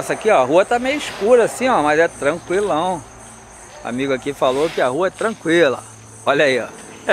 negócio aqui, ó. A rua tá meio escura assim, ó, mas é tranquilão. O amigo aqui falou que a rua é tranquila. Olha aí, ó.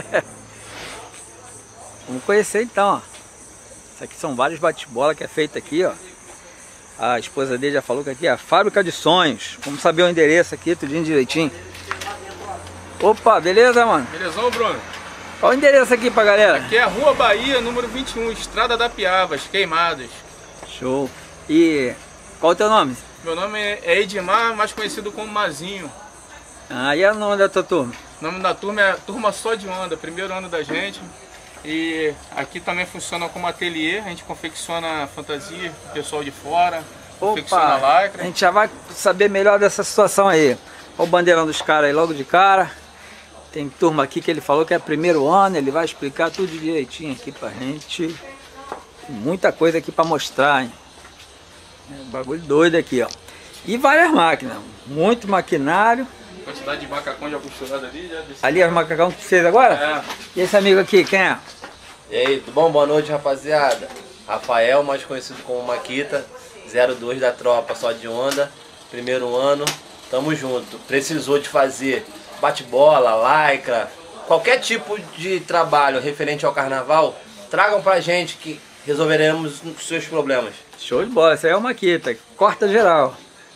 Vamos conhecer então, ó. Isso aqui são vários bate-bola que é feito aqui, ó. A esposa dele já falou que aqui é a Fábrica de Sonhos. Vamos saber o endereço aqui, tudinho direitinho. Opa, beleza, mano? Belezão, Bruno? Qual o endereço aqui pra galera? Aqui é a Rua Bahia, número 21, Estrada da Piabas, Queimados. Show. E qual o teu nome? Meu nome é Edmar, mais conhecido como Mazinho. Ah, e é o nome da tua turma? O nome da turma é Turma Só de Onda, primeiro ano da gente. E aqui também funciona como ateliê, a gente confecciona fantasia pro pessoal de fora, confecciona lycra. A gente já vai saber melhor dessa situação aí. Olha o bandeirão dos caras aí logo de cara. Tem turma aqui que ele falou que é primeiro ano, ele vai explicar tudo direitinho aqui pra gente. Tem muita coisa aqui pra mostrar, hein? É um bagulho doido aqui, ó. E várias máquinas, muito maquinário. Quantidade de macacão já costurado ali. Ali é o macacão que fez agora? É. E esse amigo aqui, quem é? E aí, tudo bom? Boa noite, rapaziada. Rafael, mais conhecido como Maquita, 02 da tropa Só de Onda, primeiro ano, tamo junto. Precisou de fazer bate-bola, lycra, qualquer tipo de trabalho referente ao carnaval, tragam pra gente que resolveremos os seus problemas. Show de bola, essa aí é o Maquita, corta geral.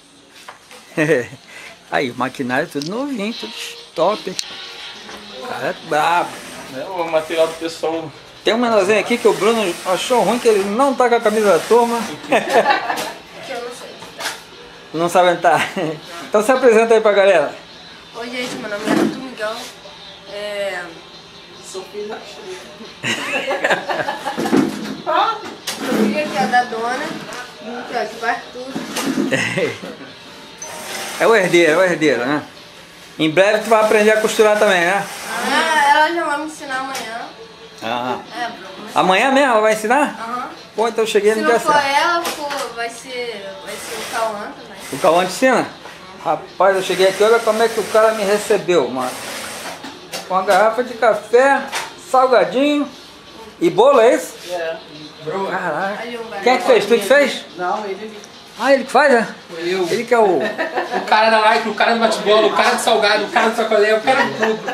Aí, o maquinário tudo novinho, tudo top. Cara, é brabo. É o material do pessoal. Tem um menorzinho aqui que o Bruno achou ruim, que ele não tá com a camisa da turma. Que eu não sei. Não sabe entrar. Então se apresenta aí pra galera. Oi, gente, meu nome é Arthur Miguel. Sou filho da Sou filha aqui é da dona. Então, aqui faz tudo. É o herdeiro, né? Em breve tu vai aprender a costurar também, né? Ah, ela já vai me ensinar amanhã. Ah. É, Bruno. Amanhã mesmo ela vai ensinar? Aham. Pô, então eu cheguei Se no não dia for certo. ela, vai ser o Cauã também. O Cauã te ensina? Rapaz, eu cheguei aqui, olha como é que o cara me recebeu, mano. Com uma garrafa de café, salgadinho e bolo, é isso? É. Caraca. Ali um Quem é que fez? Tu que fez? Não, ele. Ah, ele que faz, né? Eu. Ele que é o... O cara da like, o cara do bate-bola, o cara do salgado, o cara do sacolé, o cara de tudo.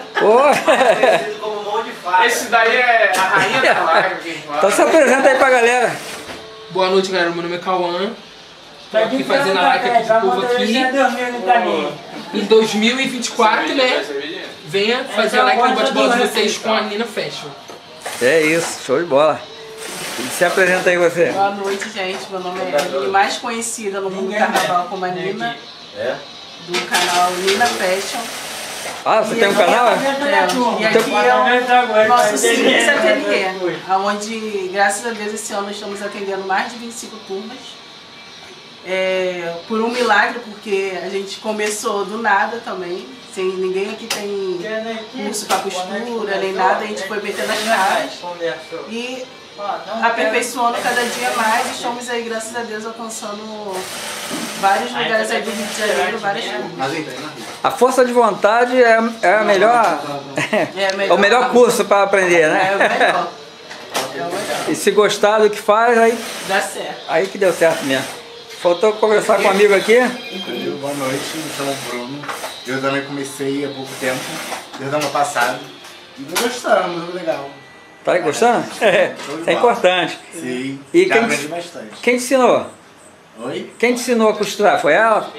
Pô. Esse daí é a rainha da live. Então se apresenta aí pra galera. Boa noite, galera. Meu nome é Cauã. Tô aqui fazendo a like aqui pro povo aqui. Em 2024, né? Venha fazer a like no bate-bola de vocês com a Nina Fashion. É isso, show de bola. E se apresenta aí você. Boa noite, gente. Meu nome é Evelyn, mais conhecida no mundo do carnaval como a Nina, do canal Nina Fashion. Ah, você tem um canal? E aqui é o nosso serviço ateliê, onde, graças a Deus, esse ano estamos atendendo mais de 25 turmas. Por um milagre, porque a gente começou do nada também, sem ninguém aqui tem curso para costura, nem nada, a gente foi metendo as caras e aperfeiçoando cada dia mais. Estamos aí, graças a Deus, alcançando vários lugares aí do Rio de Janeiro, várias turmas. A força de vontade é a melhor, é o melhor curso para aprender, né? É o melhor. E se gostar do que faz, aí Dá certo. Aí que deu certo mesmo. Faltou conversar com um amigo aqui. Boa noite, me chamo Bruno. Eu também comecei há pouco tempo, desde o ano passado. E tô gostando, muito legal. Tá aí gostando? Isso é importante. Sim, E já quem aprendi te, bastante. quem te ensinou? Oi? Quem te ensinou a costurar? Foi ela?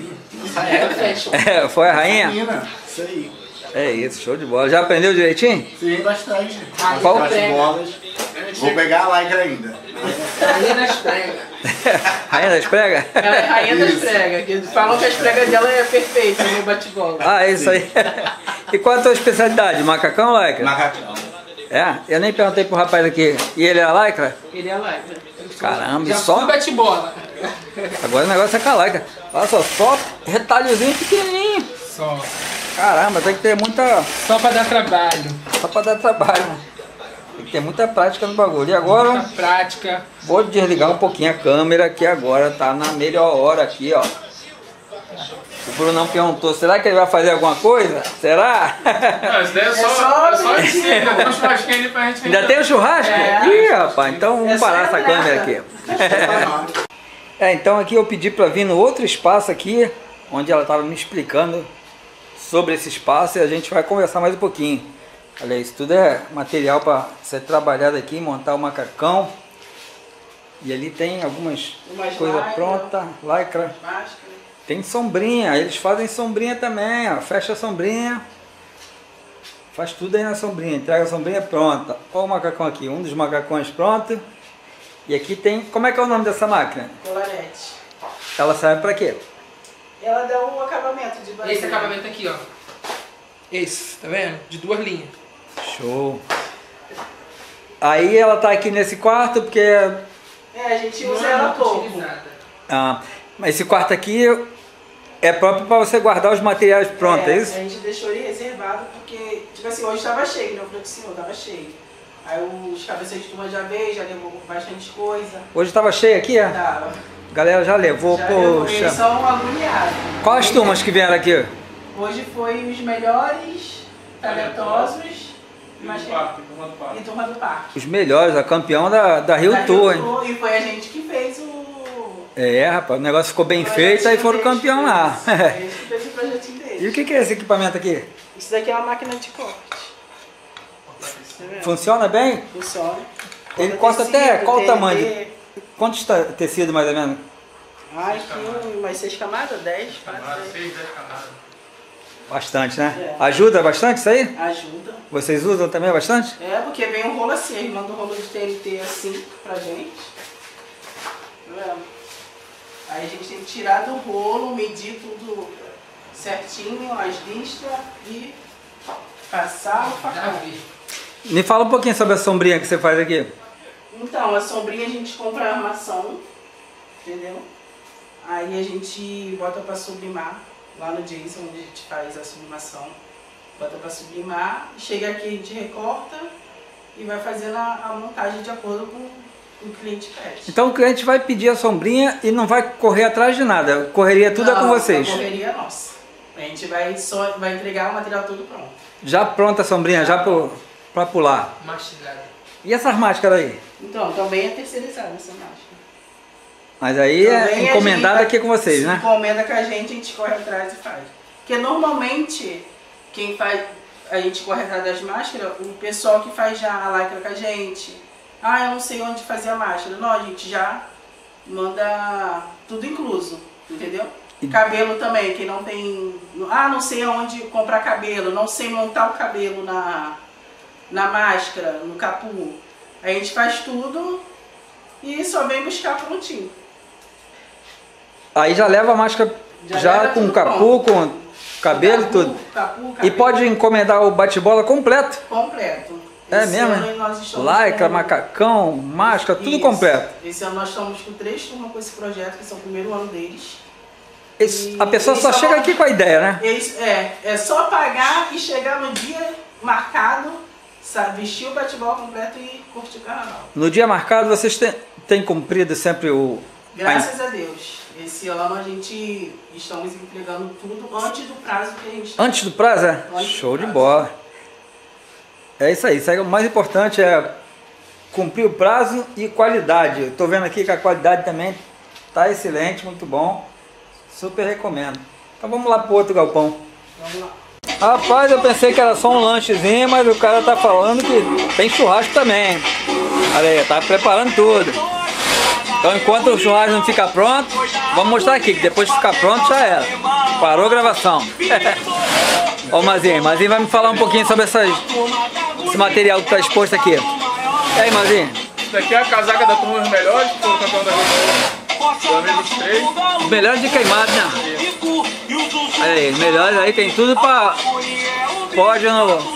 Foi a rainha? Menina, isso aí. É isso, show de bola. Já aprendeu direitinho? Sim, bastante. Qual? As bolas. Vou pegar a lycra ainda. Rainha das pregas. Rainha das pregas? Ela é rainha das pregas, que falam que as pregas dela é perfeita no bate-bola. Ah, é isso aí. E qual é a tua especialidade? Macacão ou lycra? Macacão. É? Eu nem perguntei pro rapaz aqui. E ele é lycra? Ele é lycra. Caramba, Já e só? fui bate-bola. Agora o negócio é com a lycra. Olha só retalhozinho pequenininho. Só. Caramba, tem que ter muita... Só pra dar trabalho. Só pra dar trabalho, né? Tem que ter muita prática no bagulho. E agora, Muita prática. vou desligar um pouquinho a câmera, que agora tá na melhor hora aqui, ó. O Bruno perguntou, será que ele vai fazer alguma coisa? Será? Não, isso daí é só ensino, ainda tem um churrasquinho ali pra gente. Ainda tem o churrasco? Ih, rapaz, então vamos parar essa câmera aqui. Então aqui eu pedi para vir no outro espaço aqui, onde ela estava me explicando sobre esse espaço, e a gente vai conversar mais um pouquinho. Olha, isso tudo é material para ser trabalhado aqui, montar o macacão. E ali tem algumas coisas prontas, lycra. Tem sombrinha, eles fazem sombrinha também, ó. Fecha a sombrinha. Faz tudo aí na sombrinha, entrega a sombrinha pronta. Olha o macacão aqui, um dos macacões pronto. E aqui tem, como é que é o nome dessa máquina? Colarete. Ela serve para quê? Ela dá um acabamento de barulho. Esse acabamento aqui, ó. Esse, tá vendo? De 2 linhas. Show. Aí ela tá aqui nesse quarto porque... a gente usa ela pouco. Mas esse quarto aqui é próprio para você guardar os materiais prontos, é isso? A gente deixou ele reservado porque, tipo assim, hoje estava cheio, né? Eu falei que sim, estava cheio. Aí os cabeceiros de turma já veio, já levou bastante coisa. Hoje estava cheio aqui, é? Tava. A galera já levou, poxa. Eles são agoniados. Quais turmas que vieram aqui? Hoje foi os melhores, talentosos, e turma do parque. Os melhores, a campeão da Rio Tour, hein? E foi a gente que fez o... Rapaz, o negócio ficou bem feito, aí foram campeão lá. A gente fez o projetinho deles. E o que é esse equipamento aqui? Isso daqui é uma máquina de corte. Funciona bem? Funciona. Ele corta até qual o tamanho? Quantos tecidos mais ou menos? Aqui umas 6 camadas, 10, 4, 6, 10 camadas. Bastante, né? Ajuda bastante isso aí? Ajuda. Vocês usam também bastante? Porque vem um rolo assim, ele manda um rolo de TNT assim pra gente. Tá vendo? Aí a gente tem que tirar do rolo, medir tudo certinho, as listras e passar o facão. Me fala um pouquinho sobre a sombrinha que você faz aqui. Então, a sombrinha a gente compra a armação, entendeu? Aí a gente bota pra sublimar, lá no Jason, onde a gente faz a sublimação. Bota pra sublimar, chega aqui a gente recorta e vai fazendo a montagem de acordo com o cliente pede. Então o cliente vai pedir a sombrinha e não vai correr atrás de nada, correria tudo é com vocês. A correria é nossa. A gente vai entregar o material todo pronto. Já pronta a sombrinha, já pra pular. Mastigada. E essas máscaras aí? Então, também é terceirizada essa máscara. Mas aí é encomendada aqui com vocês, né? Encomenda com a gente corre atrás e faz. Porque normalmente, quem faz, a gente corre atrás das máscaras, o pessoal que faz já a lycra com a gente. Eu não sei onde fazer a máscara. Não, a gente já manda tudo incluso, entendeu? Cabelo também, quem não tem... não sei aonde comprar cabelo, não sei montar o cabelo na máscara, no capu. A gente faz tudo e só vem buscar prontinho. Aí já leva a máscara já com capu, com cabelo, tudo. Capu, e pode encomendar o bate-bola completo? Completo. É mesmo? Lycra, macacão, máscara, tudo completo. Esse ano nós estamos com 3 turmas com esse projeto, que são o primeiro ano deles. A pessoa só chega aqui com a ideia, né? É só pagar e chegar no dia marcado, sabe, vestir o bate-bola completo e curtir o carnaval. No dia marcado vocês têm cumprido sempre o... Graças a Deus. Esse ano a gente estamos entregando tudo antes do prazo que a gente... Antes do prazo, é? Show de bola. É isso aí. Isso aí, o mais importante é cumprir o prazo e qualidade. Estou vendo aqui que a qualidade também está excelente, muito bom. Super recomendo. Então vamos lá pro outro galpão. Vamos lá. Rapaz, eu pensei que era só um lanchezinho, mas o cara tá falando que tem churrasco também. Olha aí, tá preparando tudo. Então enquanto o churrasco não fica pronto, vamos mostrar aqui, que depois de ficar pronto já era. Parou a gravação. Ó o Mazinho vai me falar um pouquinho sobre esse material que está exposto aqui. E aí, Mazinho? Isso daqui é a casaca da turma dos melhores, que foi o campeão da Rio 2023. Os melhores de queimado, né? Olha aí, os melhores aí, tem tudo pra pódio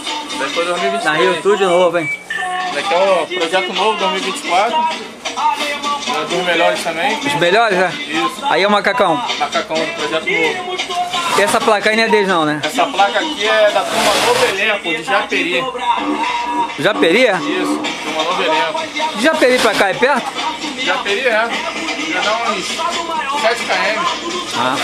na Rio Tour de novo, hein? Isso daqui é o projeto novo 2024. Dos melhores também. Os melhores, né? Isso. Aí é o macacão. Macacão do projeto novo. E essa placa aí não é deles não, né? Essa placa aqui é da turma Novo Elenco, de Japeri. Japeri? Isso, turma Novo Elenco. De Japeri pra cá é perto? Japeri já dá uns 7 km.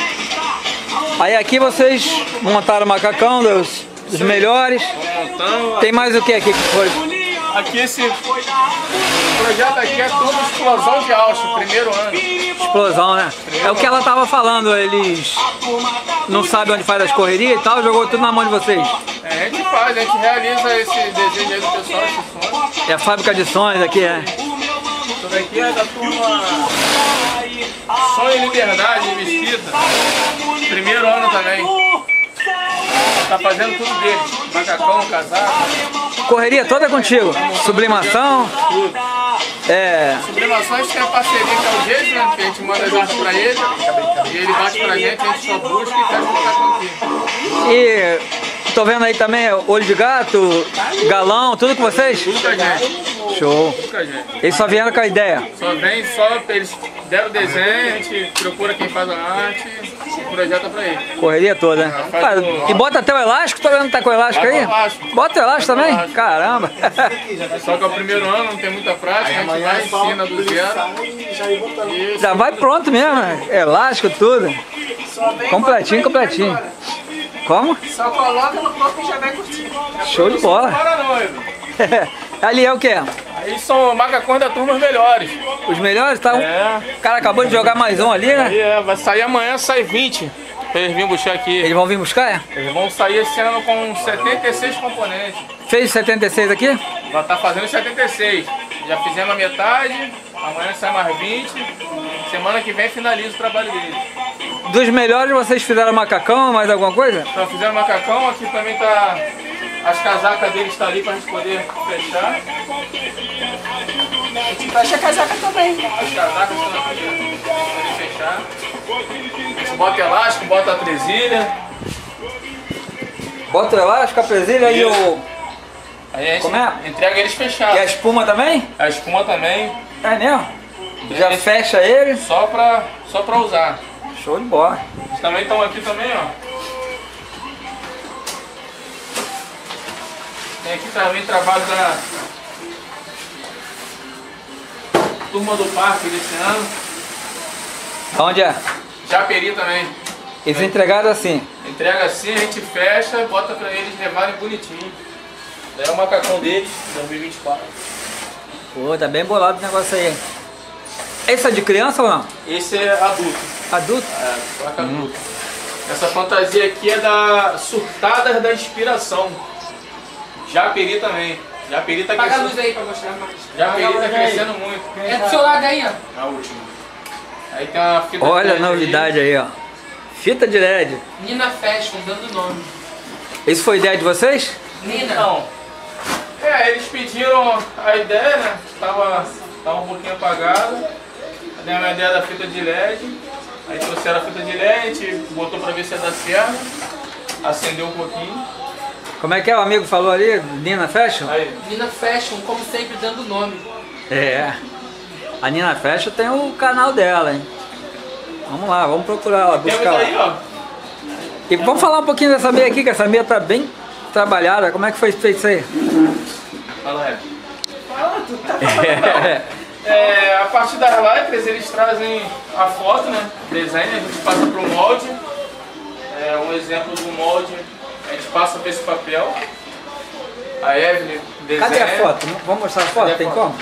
Aí aqui vocês montaram o macacão dos melhores. Montando. Tem mais o que aqui que foi? Aqui esse projeto aqui é tudo explosão de alça, primeiro ano. Explosão, né? É o que ela tava falando, eles não sabem onde faz as correrias e tal, jogou tudo na mão de vocês. A gente faz, a gente realiza esse desejo aí do pessoal, esse sonho. É a fábrica de sonhos aqui, é? Isso daqui é da turma Sonho e Liberdade de Mesquita. Primeiro ano também. Tá fazendo tudo deles. Macacão, casaco. Correria toda contigo? Sublimação? Tudo. Sublimação a gente tem a parceria que é o jeito, né? Que a gente manda as artes pra ele. E ele bate pra gente, a gente só busca e faz o macacão aqui. E tô vendo aí também olho de gato, galão, tudo com vocês? Tudo com a gente. Show. Tudo com a gente. Eles só vieram com a ideia. Só vem, eles deram o desenho, a gente procura quem faz a arte e projeta pra ele. Correria toda, né? Cara, e bota até o elástico, tô vendo que tá com o elástico aí? Bota o elástico também? Caramba! Só que é o primeiro ano, não tem muita prática, a gente vai, ensina do zero. Já vai pronto mesmo, né? Elástico, tudo. Completinho, completinho. Como? Só coloca no corpo e já vai curtir. Show de bola. Para não, Edu. Ali é o quê? Aí são macacões da turma melhores. Os melhores? Tá? É. O cara acabou de jogar mais um ali, né? Aí vai sair amanhã, sai 20. Pra eles virem buscar aqui. Eles vão vir buscar, é? Eles vão sair esse ano com 76 componentes. Fez 76 aqui? Já tá fazendo 76. Já fizemos a metade, amanhã sai mais 20. Semana que vem finaliza o trabalho deles. Dos melhores vocês fizeram macacão, mais alguma coisa? Então fizeram macacão, aqui também tá. As casacas deles estão ali pra gente poder fechar. A gente fecha a casaca também. As casacas estão aqui pra gente poder fechar. A gente bota elástico, bota a presilha. Bota o elástico, a presilha e o... Aí a gente Como é? entrega eles fechados. E a espuma também? A espuma também. É mesmo? Já fecha ele? Só pra usar. Show de bola. Eles também estão aqui também, ó. Tem aqui também trabalho da turma do parque desse ano. Onde é? Japeri também. Eles entregaram assim. Entrega assim, a gente fecha, bota pra eles levarem bonitinho. Daí é o macacão deles, 2024. Pô, tá bem bolado o negócio aí. Esse é de criança ou não? Esse é adulto. Adulto? É, placa adulta. Essa fantasia aqui é da Surtadas da Inspiração. Japeri também. Japeri tá Apaga a crescendo. luz aí pra mostrar mais. Japeri tá crescendo muito. É do seu lado aí, ó. A última. Aí tem uma fita Olha de a LED novidade aí, ó. Fita de LED. Nina Fashion, dando nome. Isso foi ideia de vocês? Nina. Então, eles pediram a ideia, né? Tava um pouquinho apagado. Deu uma ideia da fita de LED. Aí trouxeram a fita de LED, a gente botou pra ver se ia dar certo. Acendeu um pouquinho. Como é que é? O amigo falou ali, Nina Fashion? Aí. Nina Fashion, como sempre, dando nome. É. A Nina Fashion tem o canal dela, hein? Vamos lá, vamos procurar ela, Temos buscar aí, lá. ó. E vamos falar um pouquinho dessa meia aqui, que essa meia tá bem trabalhada. Como é que foi feito isso aí? Fala, Ré. Fala, tu tá A partir das lycras eles trazem a foto, né? Desenho, a gente passa para o molde. Um exemplo do molde, a gente passa para esse papel. A Evelyn desenha. Cadê a foto? Vamos mostrar a foto? Cadê a Tem foto? como?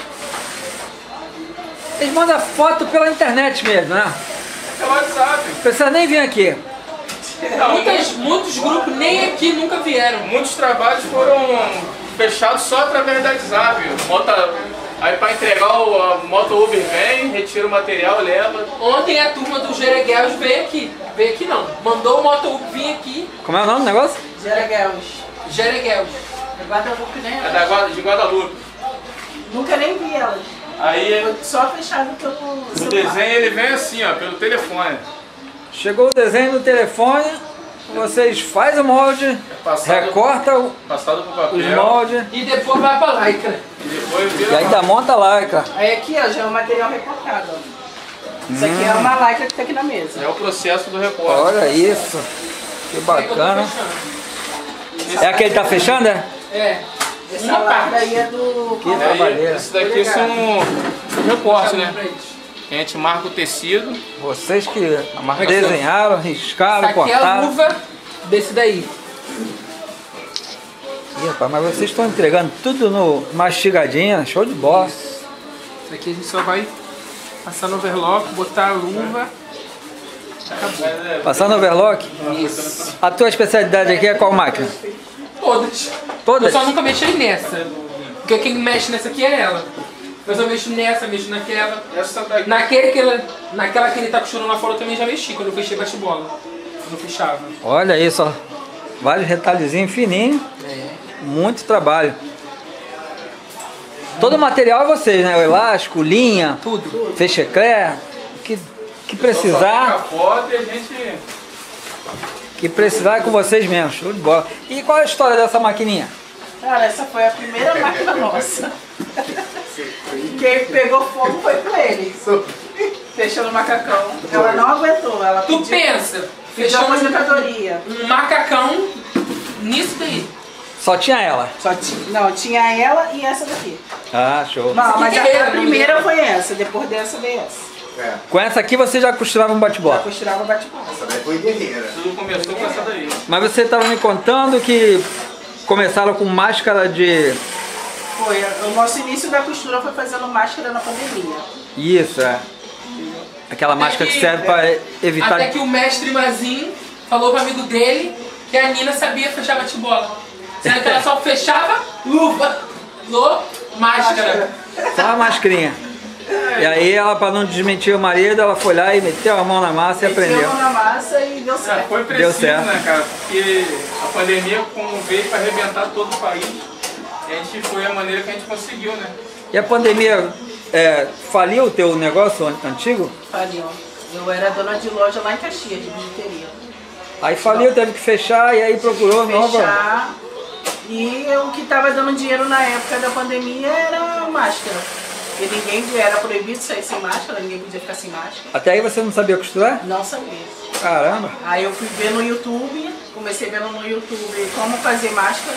Eles mandam foto pela internet mesmo, né? É o WhatsApp. Não precisa nem vir aqui. Não, Muitos grupos nem aqui nunca vieram. muitos trabalhos foram fechados só através da WhatsApp. Aí para entregar a moto Uber vem, retira o material, leva. Ontem a turma do Jeregueus veio aqui. Veio aqui não. Mandou o Moto Uber vir aqui. Como é o nome do negócio? Jeregueus. Jeregueus. Guadalupe, né? É de Guadalupe. Nunca nem vi elas. Aí Foi só fechado pelo o celular. desenho ele vem assim, ó, pelo telefone. Chegou o desenho no telefone, vocês fazem o molde, Passado- recortam Passado pro papel. os moldes E depois vai pra Lycra. E depois vira e ainda monta lá, cara. Aí aqui, ó, já é o material recortado, ó. Isso aqui é uma lycra que tá aqui na mesa. É o processo do recorte. Olha isso, que bacana. É aquele que tá fechando, é? É. Essa Uma lycra parte. aí é do... Que trabalheira. Esse daqui são recortes, né? A gente marca o tecido. Vocês que marcação. desenharam, riscaram, Aqui é a cortaram. luva desse daí. Ih, rapaz, mas vocês estão entregando tudo no mastigadinho, show de bola. Isso aqui a gente só vai passar no overlock, botar a luva. Acabou. Passar no overlock? Isso. A tua especialidade aqui é qual máquina? Todas. Todas? Eu só nunca mexi nessa. Porque quem mexe nessa aqui é ela. Mas eu mexo nessa, mexo naquela. Essa daqui. Naquela que ele tá costurando lá fora eu também já mexi, quando eu fechei bate-bola. Quando eu fechava. Olha isso, ó. Vários retalhozinhos fininhos. Muito trabalho. Todo o material é vocês, né? O elástico, linha, Tudo. fecheclé. Que precisar, Capota e a gente. que precisar é com vocês mesmo. Show de bola. E qual é a história dessa maquininha? Cara, essa foi a primeira máquina nossa. Quem pegou fogo foi com ele. Fechou no macacão. Ela não aguentou. Ela Tu pediu, pensa, pediu fechou aposentadoria. um macacão nisso daí. Só tinha ela. Só não, tinha ela e essa daqui. Ah, show. Não, mas que era, a primeira foi essa. Depois dessa veio essa. É, Com essa aqui você já costurava um Já bate-bola. costurava bate-bola. essa daí foi guerreira. Tudo começou com essa daí. Mas você estava me contando que começaram com máscara de... Foi. O nosso início da costura foi fazendo máscara na pandemia. Isso, é. Aquela máscara que serve para evitar... Até que o mestre Mazinho falou pro amigo dele que a Nina sabia fechar bate-bola. Sendo que ela só fechava luva, máscara. Só uma mascarinha. E aí ela, para não desmentir o marido, ela foi lá e meteu a mão na massa e Meti a aprendeu. mão na massa e deu certo. Foi Deu preciso, certo. né, cara? Porque a pandemia veio para arrebentar todo o país. E a gente foi a maneira que a gente conseguiu, né? E a pandemia faliu o teu negócio antigo? Faliu. Eu era dona de loja lá em Caxias, de bijuteria. Aí faliu, teve que fechar e aí procurou nova. Fechar. E o que estava dando dinheiro na época da pandemia era máscara. Porque ninguém era proibido sair sem máscara, ninguém podia ficar sem máscara. Até aí você não sabia costurar? Não sabia. Caramba. Aí eu fui ver no YouTube, comecei vendo no YouTube como fazer máscara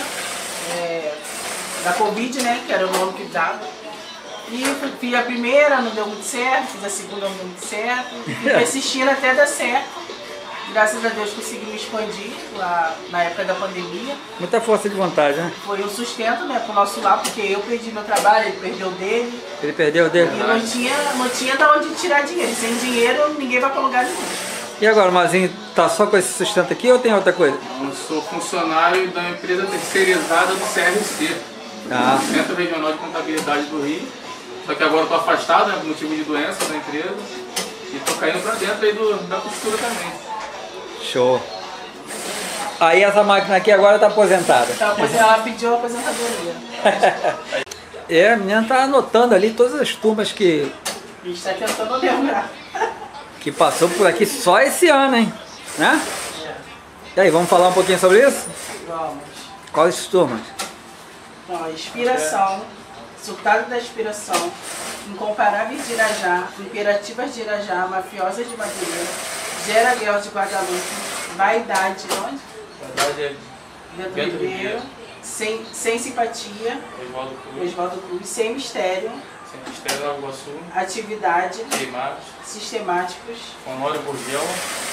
da Covid, né? Que era o nome que dava. E fiz a primeira, não deu muito certo, fiz a segunda, não deu muito certo. E persistindo até dar certo. Graças a Deus consegui me expandir lá na época da pandemia. Muita força de vontade, né? Foi um sustento, né, pro nosso lado, porque eu perdi meu trabalho, ele perdeu o dele. Ele perdeu o dele. E não tinha de onde tirar dinheiro. Sem dinheiro, ninguém vai para lugar nenhum. E agora, o Mazinho tá só com esse sustento aqui ou tem outra coisa? Eu sou funcionário da empresa terceirizada do CRC, Centro Regional de Contabilidade do Rio. Só que agora eu tô afastado, né, por motivo de doença da empresa. E tô caindo pra dentro aí da costura também. Show. Aí essa máquina aqui agora tá aposentada. Então, ela pediu a aposentadoria. A menina tá anotando ali todas as turmas que A gente está tentando lembrar. passou por aqui só esse ano, hein? Né? E aí, vamos falar um pouquinho sobre isso? Vamos. Quais turmas? Ó, inspiração, surtado da inspiração, incomparáveis de Irajá, imperativas de Irajá, mafiosas de Madureira, Geraguel de Guadalupe, vaidade, onde? Verdade é Bento Bento Ribeiro, Ribeiro. sem simpatia, Oswaldo Cruz, Oswaldo Cruz, sem mistério, Centro Estéreo Nova Iguaçu, atividade, Queimados, sistemáticos, Honório Burgel,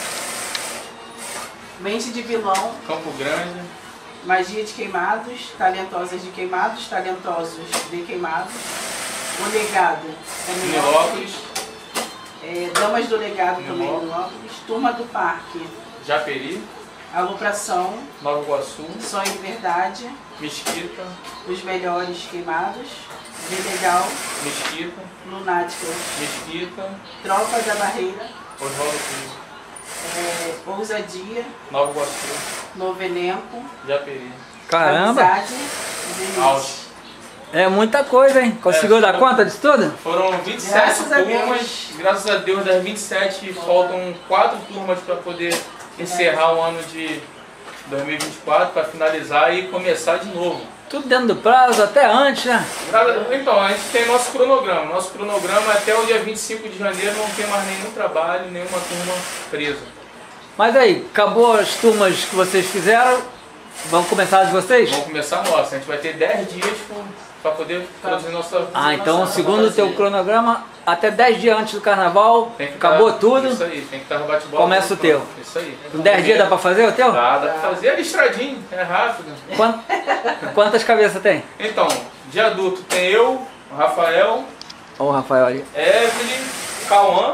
mente de vilão, Campo Grande, magia de queimados, talentosas de queimados, talentosos de queimados, o legado é melhor. Nilópolis, Damas do legado também, Nilópolis. Nilópolis, turma do parque, Japeri, alopração, Nova Iguaçu, sonho de verdade, Mesquita, os melhores queimados, Vilegal, Mesquita, lunáticas, Mesquita, tropa da barreira, Oswaldo Cruz, ousadia, Nova Iguaçu, novo elenco, Japeri, Caramba! amizade, limite. Alto. É muita coisa, hein? Conseguiu dar conta disso tudo? Foram 27 Graças a turmas, Deus. graças a Deus das 27 faltam 4 turmas para poder encerrar o ano de 2024, para finalizar e começar de novo. Tudo dentro do prazo, até antes, né? Então, a gente tem nosso cronograma. Nosso cronograma até o dia 25 de janeiro não tem mais nenhum trabalho, nenhuma turma presa. Mas aí, acabou as turmas que vocês fizeram? Vamos começar as de vocês? Vamos começar a nossa. A gente vai ter 10 dias para poder produzir nossa... Ah, então segundo o teu cronograma, até 10 dias antes do carnaval, Tem que acabou tá- tudo, Isso aí, tem que estar no bate-bola. começa o teu. Isso aí. Com 10 dias dá pra fazer o teu? Dá pra fazer listradinho, é rápido. Quantas cabeças tem? Então, de adulto tem eu, o Rafael, Ó o Rafael ali. Evelyn, Cauã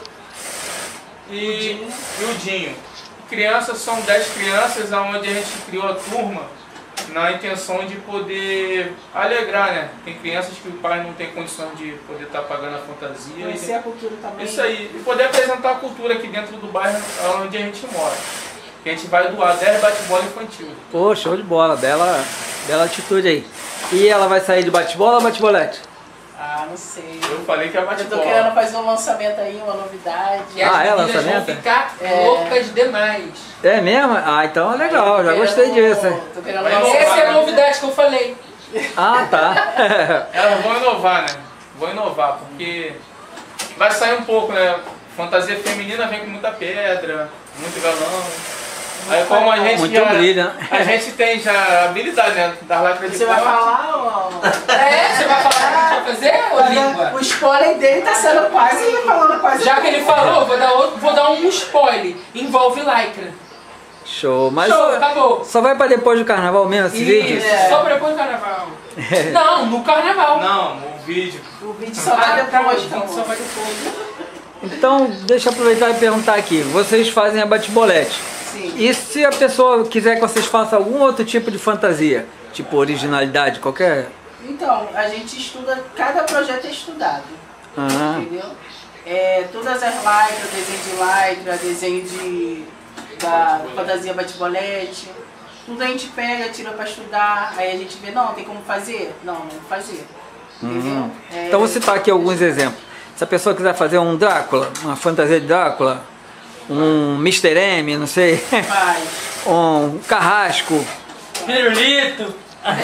e o Dinho. Crianças são 10 crianças, onde a gente criou a turma na intenção de poder alegrar, né? Tem crianças que o pai não tem condição de poder estar pagando a fantasia. Conhecer a cultura também. Isso aí, e poder apresentar a cultura aqui dentro do bairro onde a gente mora. Que a gente vai doar 10 bate-bola infantil. Pô, show de bola, bela atitude aí. E ela vai sair de bate-bola ou bate-bolete? Ah, não sei. Eu falei que é Eu tô bate-bola. querendo fazer um lançamento aí, uma novidade. E as Ah, é meninas vão lançamento? ficar loucas demais. É mesmo? Ah, então é legal, já gostei disso. Hein? Tô querendo Vai lançar. Essa é a novidade que eu falei. Ah, tá. Elas vão inovar, né? Vão inovar, porque vai sair um pouco, né? Fantasia feminina vem com muita pedra, muito galão. Aí como a gente Muito já, brilho, né? a gente tem já habilidade, né? Das lacras de Você vai corte. falar, ó. Você vai falar o que a gente vai fazer, ô língua? O spoiler dele tá sendo quase falando quase. Já que ele falou, vou dar um spoiler. Envolve lycra. Show, mas Show, só, acabou. só vai pra depois do carnaval mesmo esse vídeo? Isso, só pra depois do carnaval. Não, no carnaval. Não, o vídeo. O vídeo só vai depois, então. então. Só vai depois. Então, deixa eu aproveitar e perguntar aqui. Vocês fazem a bate-bolete. Sim. E se a pessoa quiser que vocês façam algum outro tipo de fantasia? Tipo originalidade, qualquer... Então, a gente estuda, cada projeto é estudado. Ah, Entendeu? É, todas as lycra, desenho de lycra, desenho da fantasia bate-bolete, tudo a gente pega, tira pra estudar, aí a gente vê, não, tem como fazer? Não, não fazer. Entendeu? É, então vou citar aqui alguns exemplos. Se a pessoa quiser fazer um Drácula, uma fantasia de Drácula, um Mr. M, não sei, faz. um Carrasco. Pirulito.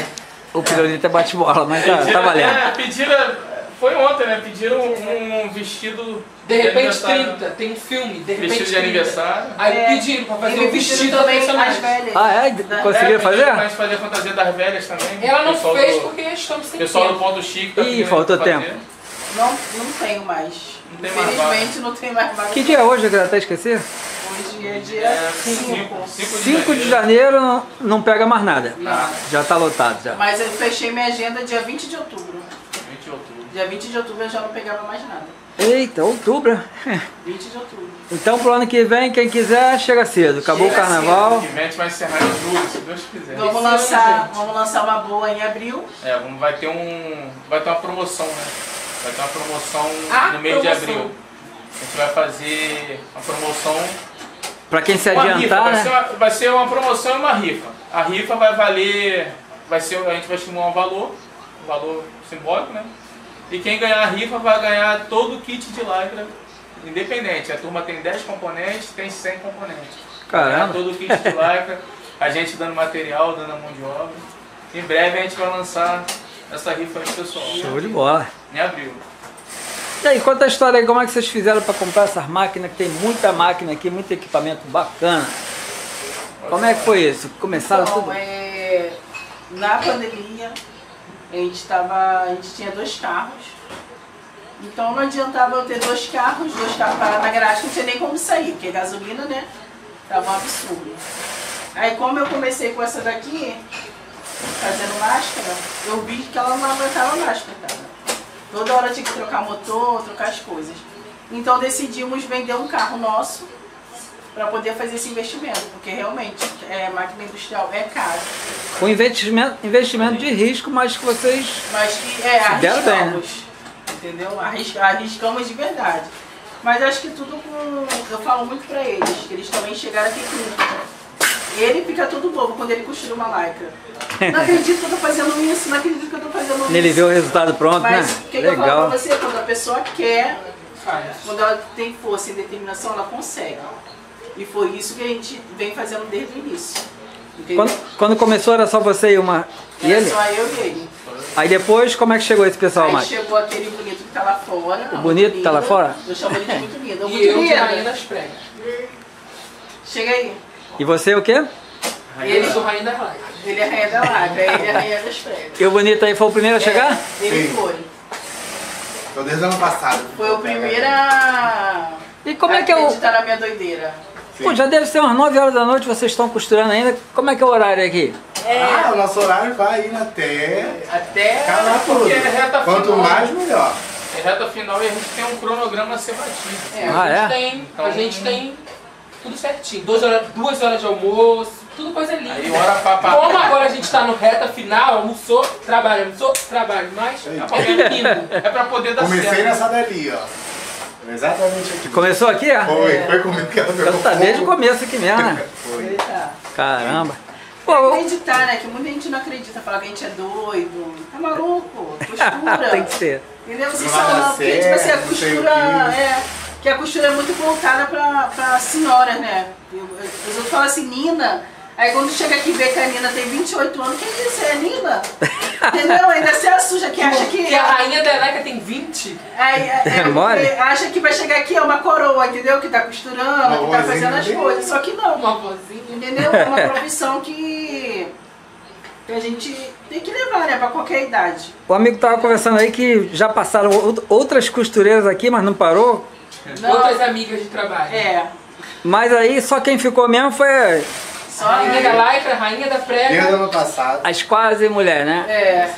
O pirulito é bate-bola, mas tá valendo. É, pediram, foi ontem, né? Pediram um vestido De repente aniversário. 30, tem um filme, de repente Vestido de 30. aniversário. Aí pediram pra fazer E um vestido da também as personagem. velhas. Ah, é? Conseguiram fazer? Pra gente fazer a fantasia das velhas também. Ela não Pessoal fez do- porque estamos sem pessoal do tempo. Ponto Chique tá Ih, pedindo faltou pra fazer. tempo. Não tenho mais. Não tem mais Infelizmente não tem mais vaga. Que dia é hoje? Eu até esqueci. Hoje é dia 5. 5 de janeiro não pega mais nada. Já tá lotado já. Mas eu fechei minha agenda dia 20 de outubro. 20 de outubro. Dia 20 de outubro eu já não pegava mais nada. Eita, outubro. 20 de outubro. Então pro ano que vem, quem quiser, chega cedo. Acabou o Chega carnaval. O evento vai encerrar em julho, se Deus quiser. Vamos lançar uma boa em abril. É, vai ter uma promoção, né? Vai ter uma promoção Ah, no mês de promoção. abril. A gente vai fazer uma promoção. Pra quem se Uma rifa, adiantar, né? vai ser uma promoção e uma rifa. A rifa vai valer. A gente vai estimular um valor simbólico, né? E quem ganhar a rifa vai ganhar todo o kit de lycra independente. A turma tem 10 componentes, tem 100 componentes. Caramba. Ganhar todo o kit de lycra, a gente dando material, dando a mão de obra. Em breve a gente vai lançar essa rifa aí, pessoal. Show de bola. Em abril. E aí, conta a história aí, como é que vocês fizeram para comprar essas máquinas, que tem muita máquina aqui, muito equipamento bacana. Como é que foi isso? Começaram Bom, tudo? na pandemia a gente tinha 2 carros. Então não adiantava eu ter 2 carros parados na garagem, não tinha nem como sair, porque a gasolina, né, tava um absurdo. Aí como eu comecei com essa daqui, fazendo máscara, eu vi que ela não aguentava mais, coitada. Toda hora tinha que trocar motor, trocar as coisas. Então decidimos vender um carro nosso para poder fazer esse investimento, porque realmente máquina industrial é caro. Um investimento de risco, mas que vocês... Mas que deram bem, né? arriscamos, entendeu? Arriscamos de verdade. Mas acho que tudo eu falo muito para eles, que eles também chegaram aqui com... Ele fica todo bobo quando ele costura uma lycra. Não acredito que eu tô fazendo isso, não acredito que eu tô fazendo isso. Ele viu o resultado pronto, Mas né? o que eu falo Legal. pra você? Quando a pessoa quer, quando ela tem força e determinação, ela consegue. E foi isso que a gente vem fazendo desde o início. Entendeu? Quando começou era só você e Era ele? só eu e ele. Aí depois, como é que chegou esse pessoal Aí mais? chegou aquele bonito que tá lá fora. O bonito que tá lá fora? Eu chamo ele de muito lindo. E eu Muito já lindo. ainda as pregas. Chega aí. E você o quê? Ele é o rainha da laje. Ele é a rainha da laje, ele é a rainha das pregas. E o bonito aí foi o primeiro a chegar? Ele Sim. foi. Tô desde o ano passado. Foi o primeiro a E como é que é o... acreditar na minha doideira. Pô, já deve ser umas 9 horas da noite, vocês estão costurando ainda. Como é que é o horário aqui? Ah, o nosso horário vai indo até acabar tudo. porque é reta Quanto final. mais, melhor. É reta final e a gente tem um cronograma a ser batido. Ah, é? A gente tem tudo certinho. 2 horas de almoço, tudo coisa linda. Aí hora pra Como agora a gente tá no reta final, almoçou, trabalho, mas é lindo. É pra poder dar Comecei certo. nessa dali, ó. Exatamente aqui. Começou aqui, é? Foi comigo que ela pegou Então tá desde o fogo. começo aqui mesmo, né? Foi. Ele tá. Caramba. Pô, eu- Acreditar, né? Que muita gente não acredita, fala que a gente é doido. Tá maluco? Costura. tem que ser. Entendeu? Vocês Não vai falam, dar porque tipo assim, a certo, não sei o costura quê. que a costura é muito voltada pra senhoras, né? Os outros falam assim, Nina. Aí quando chega aqui e vê que a Nina tem 28 anos, quem disse? É a Nina? Entendeu? Ainda se assusta que acha que. E a rainha da Eleca tem 20. Mole? Acha que vai chegar aqui, é uma coroa, entendeu? Que tá costurando, que tá vozinha fazendo as dele. coisas. Só que não. Uma vozinha. Entendeu? É uma profissão que a gente tem que levar, né? Pra qualquer idade. O amigo tava conversando aí que já passaram outras costureiras aqui, mas não parou. Não. Outras amigas de trabalho. É. Mas aí só quem ficou mesmo foi Só Rainha da lycra, rainha da Desde o prega. ano passado. as quase mulher, né? É.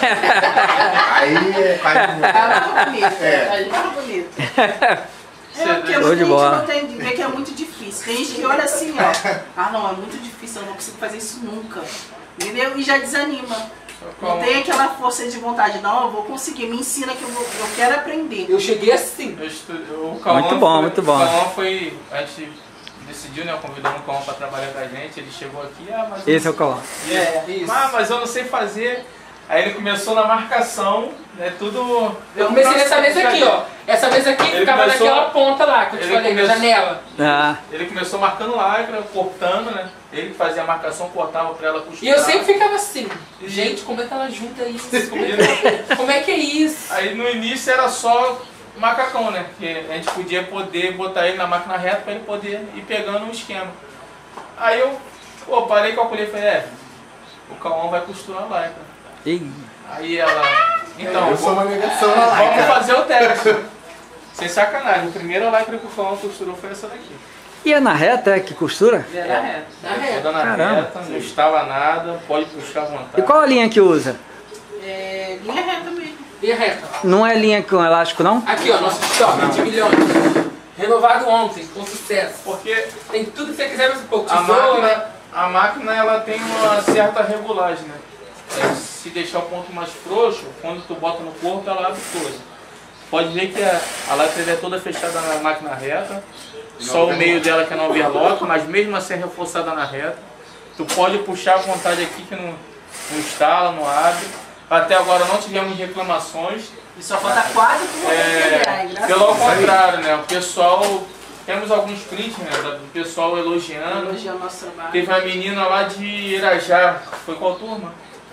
Aí faz A barra bonita. É. A barra bonita. É, porque Show muita de gente bola. não tem de ver que é muito difícil. Tem gente que olha assim, ó. Ah, não, é muito difícil, eu não consigo fazer isso nunca. Entendeu? E já desanima. Não tem aquela força de vontade. Não, eu vou conseguir. Me ensina que eu quero aprender. Eu cheguei assim. O Cauã Muito bom, foi- muito bom. O Cauã foi, a gente decidiu, né, convidando o Cauã pra trabalhar com a gente, ele chegou aqui, mas... Esse é o Colão. Isso. Mas eu não sei fazer. Aí ele começou na marcação, né, tudo... Eu comecei nessa mesa aqui, ó. Essa mesa aqui Ele ficava começou- naquela ponta lá, que eu te ele falei, na começou- janela. Ah, Ele começou marcando lycra, cortando, né? Ele que fazia a marcação, cortava pra ela costurar. E eu sempre ficava assim, gente, como é que ela junta isso? Como é que é isso? Aí no início era só macacão, né? Que a gente podia botar ele na máquina reta pra ele poder ir pegando um esquema. Aí eu parei e calculei e falei, o Cauã vai costurar a lycra. e Aí ela, então, Eu sou uma negação na vamos lycra. fazer o teste. Sem sacanagem, a primeira lycra que o Cauã costurou foi essa daqui. e é na reta é que costura? Era reto. Na reta. Toda na Caramba. reta, não estava nada, pode puxar à vontade. E qual a linha que usa? É, linha reta mesmo. E a reta. Não é linha com elástico, não? Aqui, ó, nosso estoque de milhões. Renovado ontem, com sucesso. Porque Tem tudo que você quiser, mas um pouco. a Tesoura. máquina ela tem uma certa regulagem, né? Se deixar o ponto mais frouxo, quando tu bota no corpo, ela abre toda. Pode ver que a lycra é toda fechada na máquina reta, só o meio dela que é no overlock, mas mesmo assim é reforçada na reta. Tu pode puxar à vontade aqui que não instala, não abre. Até agora não tivemos reclamações. E só falta 4 por Pelo ao contrário, né? O pessoal, temos alguns prints, né? Do pessoal elogiando. Elogiando o nosso trabalho. Teve uma menina lá de Irajá, foi qual turma?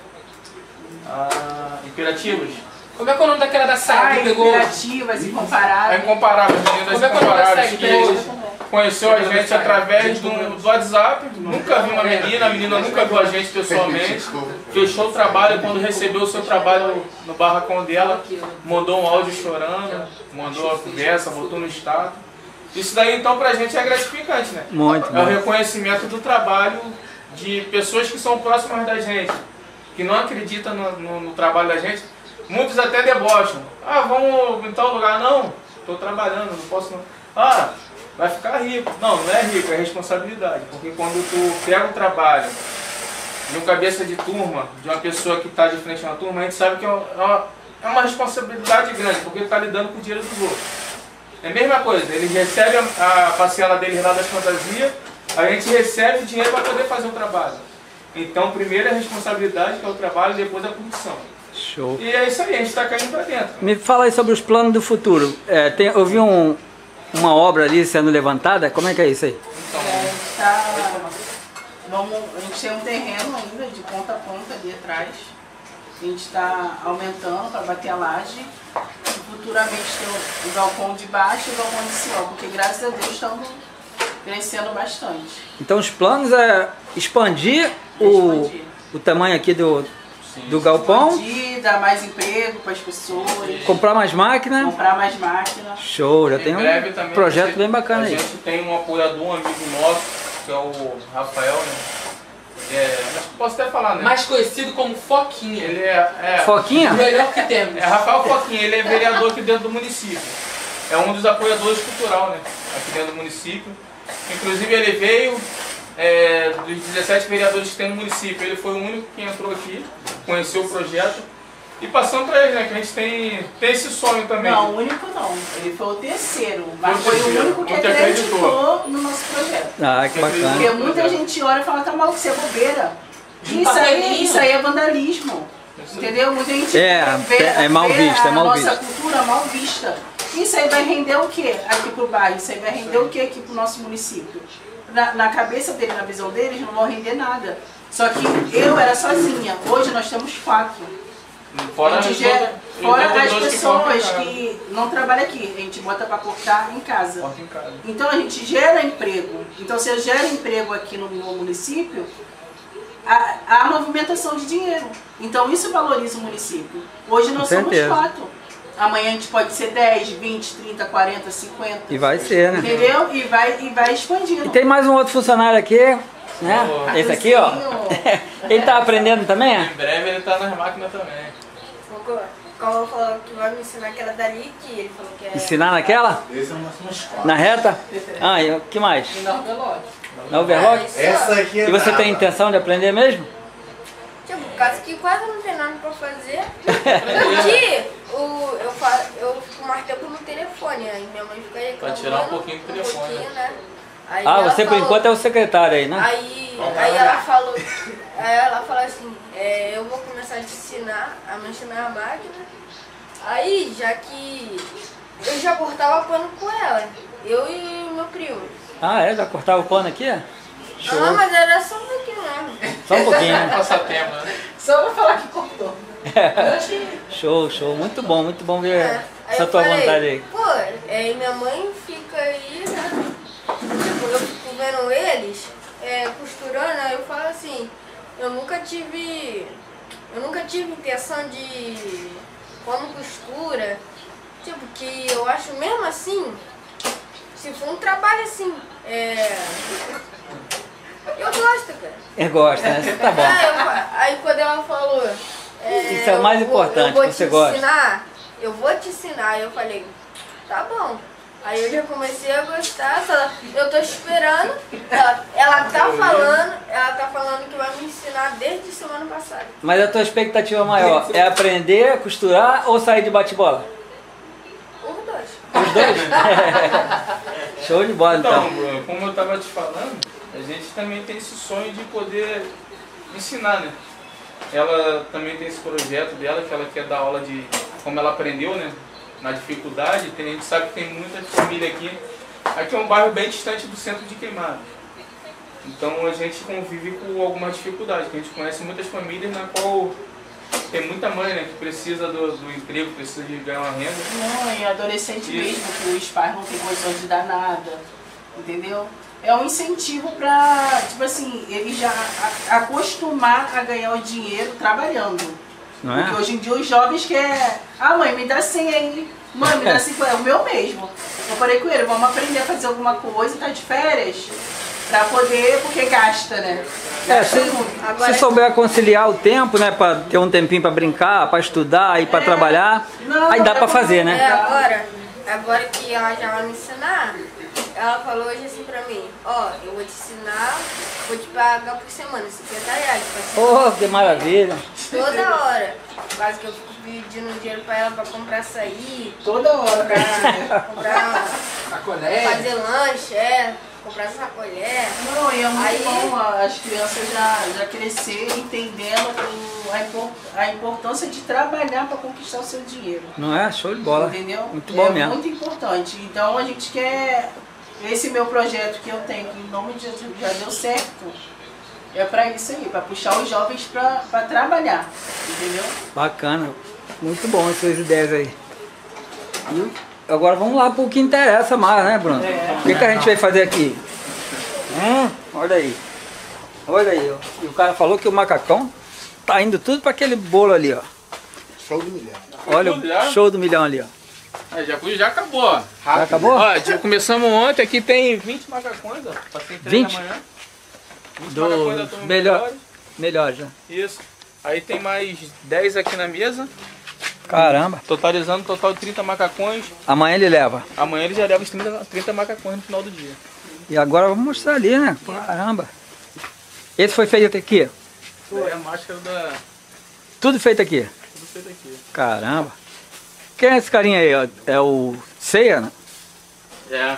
Imperativos. Como é que é o nome daquela da saia que pegou? Imperativas, incomparáveis. É incomparável, as meninas Como é que é o nome da incomparáveis saia que que pegou? conheceu a gente através do WhatsApp, nunca viu uma menina, a menina nunca viu a gente pessoalmente, fechou o trabalho, quando recebeu o seu trabalho no barracão dela, mandou um áudio chorando, mandou a conversa, botou no status. Isso daí então pra gente é gratificante, né? Muito É o bom. reconhecimento do trabalho de pessoas que são próximas da gente, que não acreditam no trabalho da gente. Muitos até debocham. Ah, vamos em tal lugar. Não, estou trabalhando, não posso não. Ah, vai ficar rico. Não, não é rico, é responsabilidade. Porque quando tu pega um trabalho de um cabeça de turma, de uma pessoa que está de frente na turma, a gente sabe que é uma responsabilidade grande, porque está lidando com o dinheiro dos outros. É a mesma coisa, eles recebem a parcela deles lá das fantasias, a gente recebe o dinheiro para poder fazer o trabalho. Então, primeiro é a responsabilidade, que é o trabalho, e depois a produção. Show. E é isso aí, a gente está caindo para dentro. Me fala aí sobre os planos do futuro. Eu vi uma obra ali sendo levantada, como é que é isso aí? A gente tem um terreno ainda de ponta a ponta ali atrás. A gente está aumentando para bater a laje. E futuramente ter o galpão de baixo e o galpão de cima, porque graças a Deus estamos crescendo bastante. Então os planos é expandir o tamanho aqui do galpão, Expandir, dar mais emprego para as pessoas, comprar mais máquina. comprar mais máquinas. Show, já tem breve um também projeto bem bacana a aí. gente tem um apoiador, um amigo nosso, que é o Rafael, né? Acho que posso até falar, né? Mais conhecido como Foquinha. Ele é Foquinha? O melhor que temos. Rafael Foquinha, ele é vereador aqui dentro do município. É um dos apoiadores cultural, né? Aqui dentro do município. Inclusive ele veio, dos 17 vereadores que tem no município, ele foi o único que entrou aqui, conheceu o projeto. E passando para ele, né? Que a gente tem esse sonho também. Não, o único não. Ele foi o terceiro, mas Foi o foi o terceiro, único que o que acreditou no nosso projeto. Ah, que Porque bacana. muita gente olha e fala, tá maluco, isso é bobeira. Papelinho. Isso aí é vandalismo. Entendeu? Muita gente É mal vê visto, é mal a visto. nossa cultura mal vista. Isso aí vai render o quê aqui pro bairro? Isso aí vai render o quê aqui pro nosso município? Na cabeça dele, na visão deles, não vão render nada. Só que eu era sozinha. Hoje nós temos 4. Fora, Fora as vendedores pessoas compram em que não trabalham aqui, a gente bota para cortar em casa. casa. Em casa. Então a gente gera emprego. Então se eu gero emprego aqui no município, há movimentação de dinheiro. Então isso valoriza o município. Hoje nós somos 4. Amanhã a gente pode ser 10, 20, 30, 40, 50. E vai ser, né? Entendeu? E vai expandindo. E tem mais um outro funcionário aqui, né? Esse aqui, ó. Ele tá aprendendo também? Em breve ele tá nas máquinas também. Como falou que vai me ensinar aquela dali, que ele falou que é... Ensinar naquela? Esse é o nosso escola. Na reta? Ah, e o que mais? E na overlock. Na overlock? Essa aqui é E você tem brava. intenção de aprender mesmo? Tipo, por causa que quase não tem nada pra fazer. Aqui, eu fico mais tempo no telefone, aí minha mãe fica reclamando. Pra tirar um pouquinho do telefone. pouquinho, né? Aí Ah, ela você por falou- enquanto é o secretário aí, né? Aí ela falou assim, eu vou começar a te ensinar a mexer na máquina. Aí, já que eu já cortava pano com ela, eu e o meu primo. Ah, é? Já cortava o pano aqui? Show. Ah, mas era só um pouquinho mesmo. Só um pouquinho, né? Passatempo, né? Só pra falar que cortou. Show, show. Muito bom ver Aí essa eu tua falei, vontade aí. Pô, minha mãe fica aí, né? Tipo, eu fico vendo eles costurando, aí eu falo assim, eu nunca tive intenção de como costura, tipo, que eu acho mesmo assim, se for um trabalho assim, eu gosto, cara. Eu gosto, né? Você tá bom. Aí quando ela falou, Isso é o mais importante, eu vou que você te gosta. ensinar, eu vou te ensinar. Aí eu falei, tá bom. Aí eu já comecei a gostar, eu tô esperando. Ela tá falando que vai me ensinar desde semana passada. Mas a tua expectativa maior é aprender a costurar ou sair de bate-bola? Os dois. Os dois? Show de bola, Então, então. como eu tava te falando, a gente também tem esse sonho de poder ensinar, né? Ela também tem esse projeto dela, que ela quer dar aula de como ela aprendeu, né? Na dificuldade, a gente sabe que tem muita família aqui. Aqui é um bairro bem distante do centro de Queimados. Então a gente convive com algumas dificuldades, que a gente conhece muitas famílias na qual tem muita mãe, né, que precisa do emprego, precisa de ganhar uma renda. Não, e adolescente mesmo, que os pais não têm condições de dar nada, entendeu? É um incentivo pra, tipo assim, ele já acostumar a ganhar o dinheiro trabalhando. Não é? Porque hoje em dia os jovens querem, mãe, me dá 100 aí, mãe, me dá 50, é o meu mesmo. Eu falei com ele, vamos aprender a fazer alguma coisa, tá de férias, pra poder, porque gasta, né? Gasta muito. Se souber conciliar o tempo, né, pra ter um tempinho pra brincar, pra estudar e pra trabalhar, Não, aí dá pra fazer, né? Agora que ela já vai me ensinar, ela falou hoje assim pra mim, eu vou te ensinar, vou te pagar por semana, 50 reais pra semana. Oh, que maravilha. Toda hora. Quase que eu fico pedindo dinheiro pra ela pra comprar açaí, Toda hora, comprar Sacolé. fazer lanche, comprar sacolé. Não, e é muito Aí- bom as crianças já crescer entendendo a importância de trabalhar para conquistar o seu dinheiro. Não é? Show de bola. Entendeu? Muito bom é mesmo. muito importante. Então a gente quer. Esse meu projeto que eu tenho, que em nome de Jesus já deu certo, é para isso aí, para puxar os jovens para trabalhar. Entendeu? Bacana. Muito bom as suas ideias aí. E agora vamos lá pro que interessa mais, né, Bruno? O que a gente vai fazer aqui? Olha aí. Olha aí, ó. E o cara falou que o macacão tá indo tudo para aquele bolo ali, ó. Show do milhão. Olha o show do milhão ali, ó. Já acabou, ó. Já acabou? Ó, já começamos ontem, aqui tem 20 macacões, ó. Passei 3 20? da manhã. 20 macacões da turma Melhor já. Isso. Aí tem mais 10 aqui na mesa. Caramba. Totalizando um total de 30 macacões. Amanhã ele leva. Amanhã ele já leva os 30 macacões no final do dia. E agora vamos mostrar ali, né? Caramba. Esse foi feito aqui? Foi a máscara da... Tudo feito aqui? Tudo feito aqui. Caramba. Quem é esse carinha aí? Ó? É o Ceia, né? É.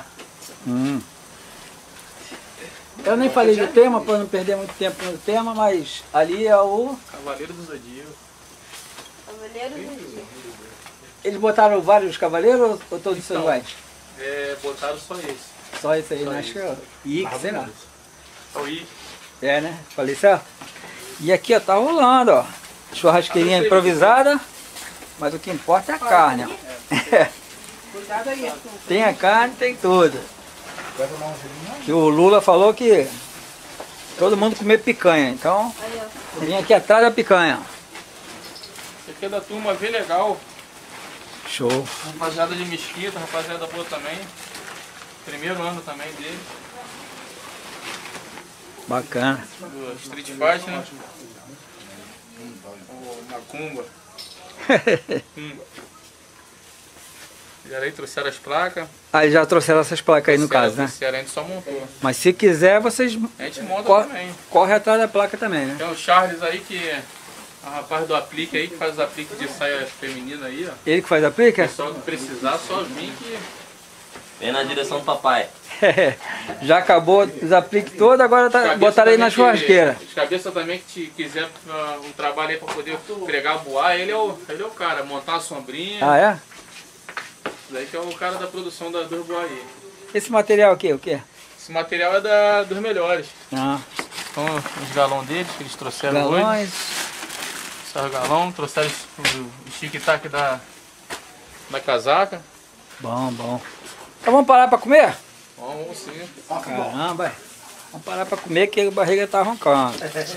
Eu nem falei do tema para não perder muito tempo no tema, mas ali é o... Cavaleiro do Zodíaco. Cavaleiro do Dia. Eles botaram vários cavaleiros ou todos são iguais? Botaram só esse. Só esse aí, Só né? esse. Acho que é Ike, sei lá. Só o I. É, né? Falei certo? E aqui, ó, tá rolando, ó. Churrasqueirinha improvisada, mas o que importa é a carne, ó. Cuidado aí, Arthur. Tem a carne, tem tudo. Vai tomar um gelinho? Que o Lula falou que todo mundo comer picanha, então Aí, ó. vem aqui atrás da picanha. Esse aqui é da turma V Legal. Show. Rapaziada de Mesquita, rapaziada boa também. Primeiro ano também dele. Bacana. Do Street Fighter, né? O Macumba. E aí trouxeram as placas. Aí já trouxeram essas placas aí no caso, né? Trouxeram, a gente só montou. Mas se quiser, vocês A gente monta também. corre atrás da placa também, né? Tem o Charles aí que é o rapaz do aplique aí, que faz os apliques de saia feminina aí, ó. Ele que faz a aplica? Só que precisar, só vir que... Vem na direção do papai. Já acabou os apliques todos, agora tá, botaram aí na churrasqueira. Os cabeças também que quiser um trabalho aí pra poder pregar, voar, ele é o cara, montar uma sombrinha. Ah, é? Isso daí que é o cara da produção da Durboa aí. Esse material aqui, o quê? Esse material é dos melhores. Ah, Então, os galões deles que eles trouxeram hoje. galões. Esse é o galão, trouxeram o tic-tac da casaca. Bom, bom. Então vamos parar pra comer? Vamos sim. Caramba, vamos parar pra comer que a barriga tá roncando.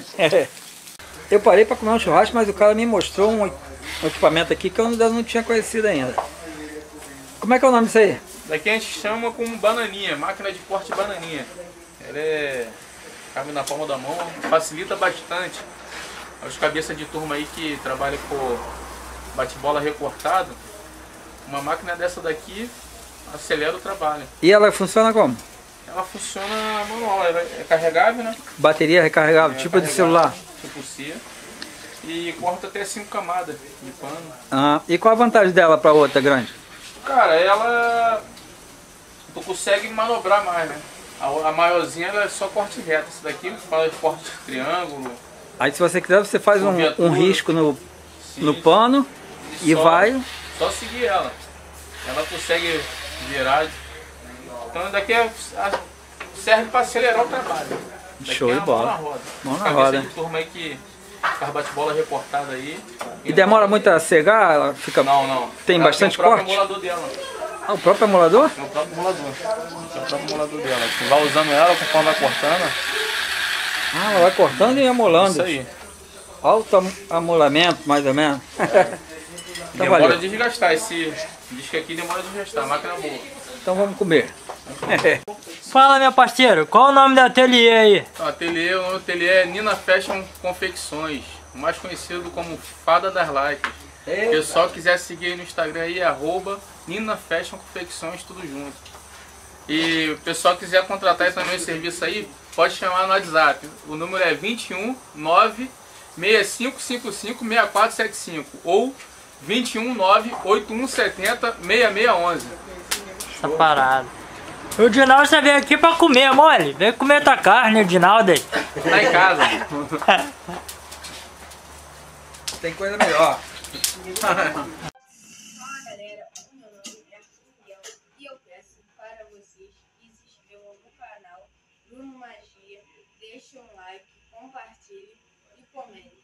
Eu parei pra comer um churrasco, mas o cara me mostrou um equipamento aqui que eu ainda não tinha conhecido ainda. Como é que é o nome disso aí? Daqui a gente chama como bananinha, máquina de corte bananinha. Ela cabe na palma da mão, facilita bastante. Os cabeças de turma aí que trabalham com bate-bola recortado, uma máquina dessa daqui acelera o trabalho. E ela funciona como? Ela funciona manual, ela é carregável, né? Bateria recarregável, tipo de celular. Tipo C. E corta até 5 camadas de pano. Ah, e qual a vantagem dela para outra grande? Cara, ela... Tu consegue manobrar mais, né? A maiorzinha ela é só corte reto. Essa daqui fala de corte de triângulo. Aí se você quiser, você faz um risco no Sim. pano e só, vai... Só seguir ela. Ela consegue virar. Então daqui serve para acelerar o trabalho. Daqui Show de bola. Mão na roda. Mão na Cabeça roda. de turma aí que faz bate-bola recortada aí. E demora muito a cegar? Ela fica... Não. Tem Ela bastante tem o próprio corte? emulador dela. Ah, o próprio emulador? É o próprio emulador. É o próprio emulador dela. Tu vai usando ela, conforme vai cortando. Ah, ela vai cortando e amolando. Isso aí. Alto amolamento, mais ou menos. Então, Demora valeu. a desgastar. Esse disco aqui demora a desgastar. A máquina é boa. Então vamos comer. Fala, meu parceiro, qual o nome do ateliê aí? O ateliê é Nina Fashion Confecções, mais conhecido como Fada das Lights. Se o pessoal quiser seguir aí no Instagram aí, é @Nina Fashion Confecções, tudo junto. E o pessoal quiser contratar também o serviço aí, pode chamar no WhatsApp. O número é 21 9 6555 6475 ou 21 9 8170 6611. Essa parada. O Dinaldo você veio aqui pra comer, mole. Vem comer tua carne, o Dinaldo aí. Tá em casa. Tem coisa melhor. Fala galera, o meu nome é Arthur e eu peço para vocês que se inscrevam no canal Bruno Magia, deixem um like, compartilhem e comentem.